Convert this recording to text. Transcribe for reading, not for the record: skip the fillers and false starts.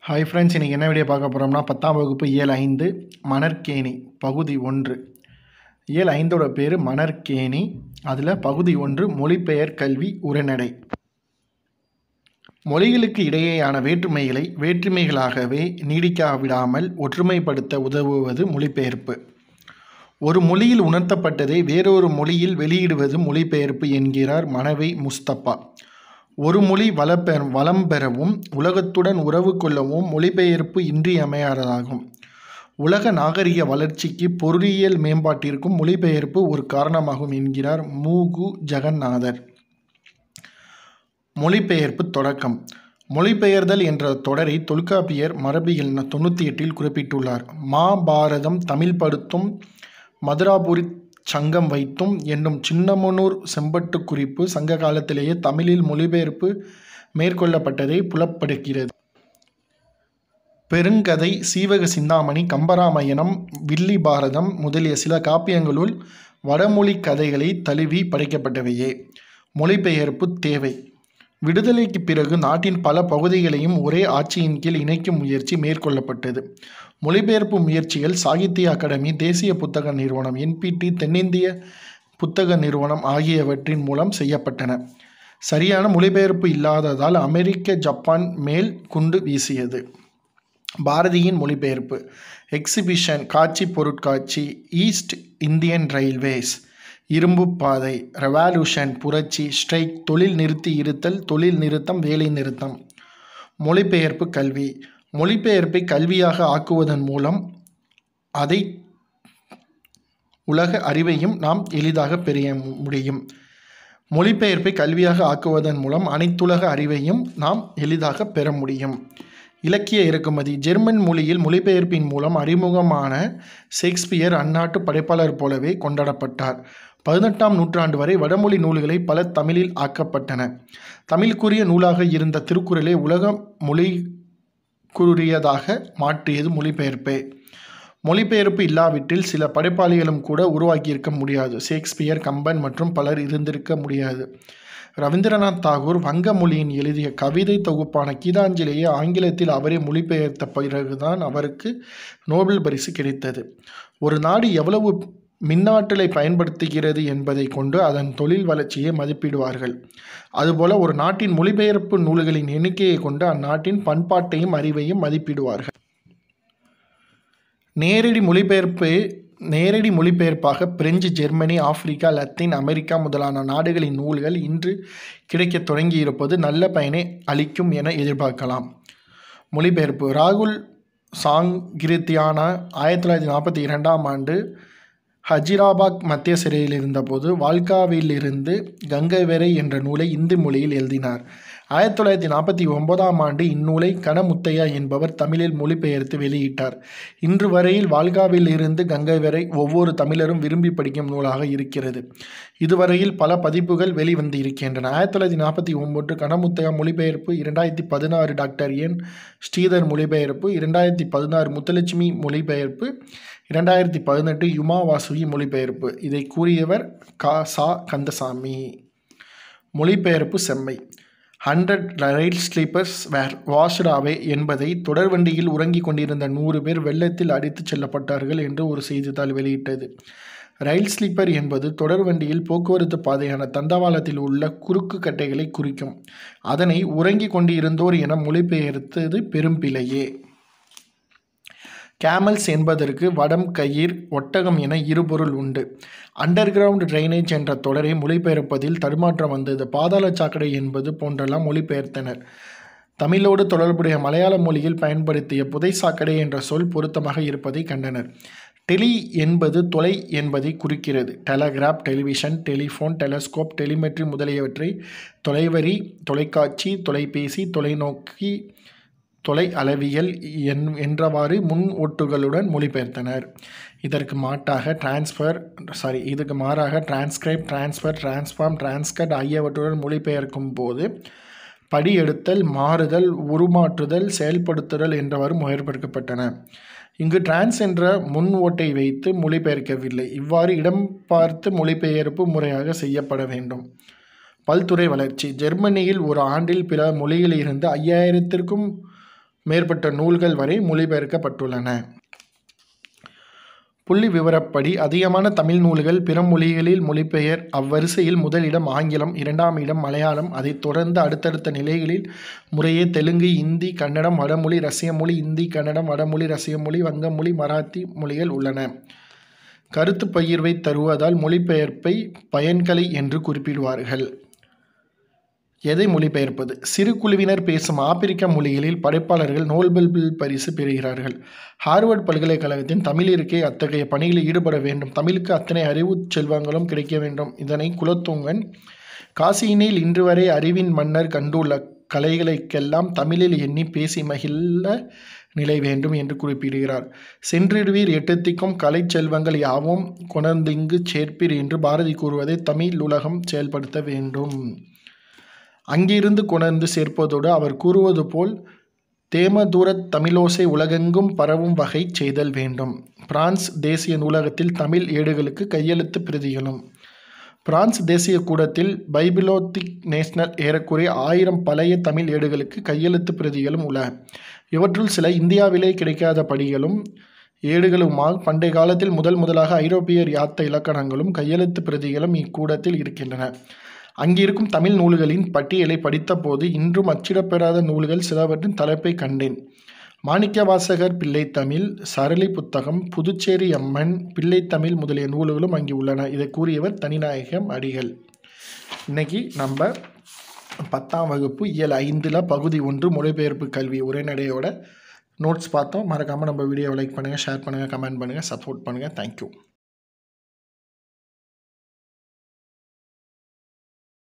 Hi friends, இன்றைக்கி என்ன video பார்க்க போகிறோம்னா 10ஆம் வகுப்பு இயல் 5 மணற்கேணி பகுதி 1. இயல் 5ஓட பேர் மணற்கேணி. அதில் பகுதி 1 மொழிபெயர் கல்வி உரைநடை. மொழிகளுக்கு இடையேயான வேற்றுமைகளை வேற்றுமைகளாகவே நீடிக்காவிடாமல் ஒற்றுமைப்படுத்த உதவுவது மொழிபெயர்ப்பு. ஒரு மொழியில் உணர்த்தப்பட்டதை வேறொரு மொழியில் வெளியிடுவது மொழிபெயர்ப்பு என்கிறார் மனவை முஸ்தபா. ஒரு மொழி வளம் பெறவும் உலகத்துடன் உறவு கொள்ளவும் மொழிபெயர்ப்பு இன்றியமையாததாகும். உலக நாகரிக வளர்ச்சிக்கு பொருளியல் மேம்பாட்டிற்கும் மொழிபெயர்ப்பு ஒரு காரணமாகும் என்கிறார் மு.கு. ஜெகந்நாதர். மொழிபெயர்ப்பு தொடக்கம். மொழிபெயர்தல் என்ற தொடரை தொல்காப்பியர் மரபியல் 98 குறிப்பிட்டுள்ளார். மாபாரதம் தமிழ் படுத்தும் மதுராபுரி சங்கம் வைத்தும் என்னும் சின்னமனூர் செம்பட்டு குறிப்பு சங்க காலத்திலேயே தமிழில் மொழிபெயர்ப்பு மேற்கொள்ளப்பட்டதை புலப்படுகிறது. பெருங்கதை, சீவக சிந்தாமணி, கம்பராமாயணம், வில்லி பாரதம் முதலிய சில காப்பியங்களுள் வடமொழி கதைகளை தழுவி படைக்கப்பட்டவையே. மொழிபெயர்ப்பு தேவை. விடுதலைக்கு பிறகு நாட்டின் பல பகுதிகளையும் ஒரே ஆட்சியின் கீழ் இணைக்கும் முயற்சி மேற்கொள்ளப்பட்டது. மொழிபெயர்ப்பு முயற்சிகள் சாகித்ய அகாடமி, தேசிய புத்தக நிறுவனம், NPT, தென்னிந்திய புத்தக நிறுவனம் ஆகியவற்றின் மூலம் செய்யப்பட்டன. சரியான மொழிபெயர்ப்பு இல்லாததால் அமெரிக்க, ஜப்பான் மேல் குண்டு வீசியது. பாரதியின் மொழிபெயர்ப்பு. எக்ஸிபிஷன் காட்சி பொருட்காட்சி, ஈஸ்ட் இந்தியன் ரயில்வேஸ் இரும்பு பாதை, ரெவல்யூஷன் புரட்சி, ஸ்ட்ரைக் தொழில் நிறுத்தி இருத்தல், தொழில் நிறுத்தம், வேலை நிறுத்தம். மொழிபெயர்ப்பு கல்வி. மொழிபெயர்ப்பை கல்வியாக ஆக்குவதன் மூலம் அதை உலக அறிவையும் நாம் எளிதாக பெற முடியும். மொழிபெயர்ப்பை கல்வியாக ஆக்குவதன் மூலம் அனைத்துலக அறிவையும் நாம் எளிதாக பெற முடியும். இலக்கிய இறக்குமதி. ஜெர்மன் மொழியில் மொழிபெயர்ப்பின் மூலம் அறிமுகமான ஷேக்ஸ்பியர் அந்நாட்டு படைப்பாளர் போலவே கொண்டாடப்பட்டார். 18ஆம் நூற்றாண்டு வரை வடமொழி நூல்களை பல தமிழில் ஆக்கப்பட்டன. தமிழுக்குரிய நூலாக இருந்த திருக்குறளை உலக மொழிக்குரியதாக மாற்றியது மொழிபெயர்ப்பே. மொழிபெயர்ப்பு இல்லாவிட்டில் சில படைப்பாளிகளும் கூட உருவாக்கியிருக்க முடியாது. ஷேக்ஸ்பியர், கம்பன் மற்றும் பலர் இருந்திருக்க முடியாது. ரவீந்திரநாத் தாகூர் வங்க மொழியின் எழுதிய கவிதை தொகுப்பான கீதாஞ்சலியை ஆங்கிலத்தில் அவரே மொழிபெயர்த்த பிறகுதான் அவருக்கு நோபல் பரிசு கிடைத்தது. ஒரு நாடு எவ்வளவு மின்னாற்றலை பயன்படுத்துகிறது என்பதை கொண்டு அதன் தொழில் வளர்ச்சியை மதிப்பிடுவார்கள். அதுபோல ஒரு நாட்டின் மொழிபெயர்ப்பு நூல்களின் எண்ணிக்கையை கொண்டு அந்நாட்டின் பண்பாட்டையும் அறிவையும் மதிப்பிடுவார்கள். நேரடி மொழிபெயர்ப்பாக French, Germany, Africa, Latin America முதலான நாடுகளின் நூல்கள் இன்று கிடைக்கத் தொடங்கியிருப்பது நல்ல பயனை அளிக்கும் என எதிர்பார்க்கலாம். மொழிபெயர்ப்பு. ராகுல் சாங்கிருத்தியானா 1942ஆம் ஆண்டு ஹஜிராபாத் மத்திய சிறையில் இருந்தபோது வால்காவிலிருந்து கங்கை வரை என்ற நூலை இந்தி மொழியில் எழுதினார். 1949ஆம் ஆண்டு இந்நூலை கணமுத்தையா என்பவர் தமிழில் மொழிபெயர்த்து வெளியிட்டார். இன்று வரையில் வால்காவில் இருந்து கங்கை வரை ஒவ்வொரு தமிழரும் விரும்பி படிக்கும் நூலாக இருக்கிறது. இதுவரையில் பல பதிப்புகள் வெளிவந்து இருக்கின்றன. 1949 கணமுத்தையா மொழிபெயர்ப்பு, 2016 டாக்டர் என். ஸ்ரீதர் மொழிபெயர்ப்பு, 2016 முத்துலட்சுமி மொழிபெயர்ப்பு, 2018 யுமா வாசுகி மொழிபெயர்ப்பு. இதை கூறியவர் சா. கந்தசாமி. மொழிபெயர்ப்பு செம்மை. 100 ரயில் ஸ்லீப்பர்ஸ் வேர் வாஷ்ட் அவே என்பதை தொடர்வண்டியில் உறங்கிக் கொண்டிருந்த 100 பேர் வெள்ளத்தில் அடித்துச் செல்லப்பட்டார்கள் என்று ஒரு செய்தித்தாள் வெளியிட்டது. ரயில் ஸ்லீப்பர் என்பது தொடர்வண்டியில் போக்குவரத்து பாதையான தண்டவாளத்தில் உள்ள குறுக்கு கட்டைகளை குறிக்கும். அதனை உறங்கிக் கொண்டிருந்தோர் என மொழிபெயர்த்தது பெரும் பிழையே. கேமல்ஸ் என்பதற்கு வடம், கயிர், ஒட்டகம் என இருபொருள் உண்டு. அண்டர் கிரவுண்ட் டிரைனேஜ் என்ற தொடரை மொழிபெயர்ப்பதில் தடுமாற்றம் வந்தது. பாதாள சாக்கடை என்பது போன்றெல்லாம் மொழிபெயர்த்தனர். தமிழோடு தொடர்புடைய மலையாள மொழியில் பயன்படுத்திய புதை சாக்கடை என்ற சொல் பொருத்தமாக இருப்பதை கண்டனர். டெலி என்பது தொலை என்பதை குறிக்கிறது. Telegraph, television, telephone, telescope, telemetry முதலியவற்றை தொலைவரி, தொலைக்காட்சி, தொலைபேசி, தொலைநோக்கி, தொலை அளவியல் என்றவாறு முன் ஒட்டுகளுடன் மொழிபெயர்த்தனர். இதற்கு மாறாக டிரான்ஸ்கிரைப், டிரான்ஸ்ஃபர், டிரான்ஸ்ஃபார்ம், டிரான்ஸ்கட் ஆகியவற்றுடன் மொழிபெயர்க்கும் போது படியெடுத்தல், மாறுதல், உருமாற்றுதல், செயல்படுத்துதல் என்றவாறு மொழிபெயர்க்கப்பட்டன. இங்கு டிரான்ஸ் என்ற முன் ஓட்டை வைத்து மொழிபெயர்க்கவில்லை. இவ்வாறு இடம் பார்த்து மொழிபெயர்ப்பு முறையாக செய்யப்பட வேண்டும். பல்துறை வளர்ச்சி. ஜெர்மனியில் ஒரு ஆண்டில் பிற மொழிகளிலிருந்து 5000த்திற்கும் மேற்பட்ட நூல்கள் வரை மொழிபெயர்க்கப்பட்டுள்ளன. புள்ளி விவரப்படி அதிகமான தமிழ் நூல்கள் பிற மொழிகளில் மொழிபெயர். அவ்வரிசையில் முதலிடம் ஆங்கிலம், இரண்டாம் இடம் மலையாளம், அதைத் தொடர்ந்து அடுத்தடுத்த நிலைகளில் முறையே தெலுங்கு, இந்தி, கன்னடம், வடமொழி, ரஷ்ய மொழி, இந்தி, கன்னடம், வடமொழி, ரஷ்ய மொழி, வங்க மொழி, மராத்தி மொழிகள் உள்ளன. கருத்து பகிர்வை தருவதால் மொழிபெயர்ப்பை பயன்கலை என்று குறிப்பிடுவார்கள். எதை மொழிபெயர்ப்பது? சிறு குழுவினர் பேசும் ஆப்பிரிக்க மொழிகளில் படைப்பாளர்கள் நோபல் பரிசு பெறுகிறார்கள். ஹார்வர்ட் பல்கலைக்கழகத்தின் தமிழ் இருக்கை அத்தகைய பணிகளில் ஈடுபட வேண்டும். தமிழுக்கு அத்தனை அறிவு செல்வங்களும் கிடைக்க வேண்டும். இதனை குலோத்துங்கன் காசியினில் இன்று வரை அறிவின் மன்னர் கண்டுள்ள கலைகளுக்கெல்லாம் தமிழில் எண்ணி பேசி மகிழ நிலை வேண்டும் என்று குறிப்பிடுகிறார். சென்றிடுவீர் எட்டுத்திக்கும் கலை செல்வங்கள் யாவும் கொணர்ந்திங்கு சேர்ப்பீர் என்று பாரதி கூறுவதை தமிழ் உலகம் செயல்படுத்த வேண்டும். அங்கிருந்து கொணர்ந்து சேர்ப்பதோடு அவர் கூறுவது போல் தேமதூரத் தமிழோசை உலகெங்கும் பரவும் வகை செய்தல் வேண்டும். பிரான்ஸ் தேசிய நூலகத்தில் தமிழ் ஏடுகளுக்கு கையெழுத்து பிரதிகளும். பிரான்ஸ் தேசிய கூடத்தில் பைபிலோத்திக் நேஷனல் ஏறக்குறைய 1000 பழைய தமிழ் ஏடுகளுக்கு கையெழுத்து பிரதிகளும் உள்ளன. இவற்றுள் சில இந்தியாவிலே கிடைக்காத படிகளும் ஏடுகளுமாக பண்டைய காலத்தில் முதலாக ஐரோப்பியர் யாத்த இலக்கணங்களும் கையெழுத்து பிரதிகளும் இக்கூடத்தில் இருக்கின்றன. அங்கிருக்கும் தமிழ் நூல்களின் பட்டியலை படித்தபோது இன்றும் அச்சிடப்பெறாத நூல்கள் சிலவற்றின் தலைப்பை கண்டேன். மாணிக்கவாசகர் பிள்ளைத்தமிழ், சரளி புத்தகம், புதுச்சேரி அம்மன் பிள்ளைத்தமிழ் முதலிய நூல்களும் அங்கே உள்ளன. இதை கூறியவர் தனிநாயகம் அடிகள். இன்னைக்கு நம்ம 10ஆம் வகுப்பு இயல் 5 பகுதி 1 மொழிபெயர்ப்பு கல்வி உரைநடையோட நோட்ஸ் பார்த்தோம். மறக்காமல் நம்ம வீடியோவை லைக் பண்ணுங்கள், ஷேர் பண்ணுங்கள், கமெண்ட் பண்ணுங்கள், சப்போர்ட் பண்ணுங்கள். தேங்க்யூ.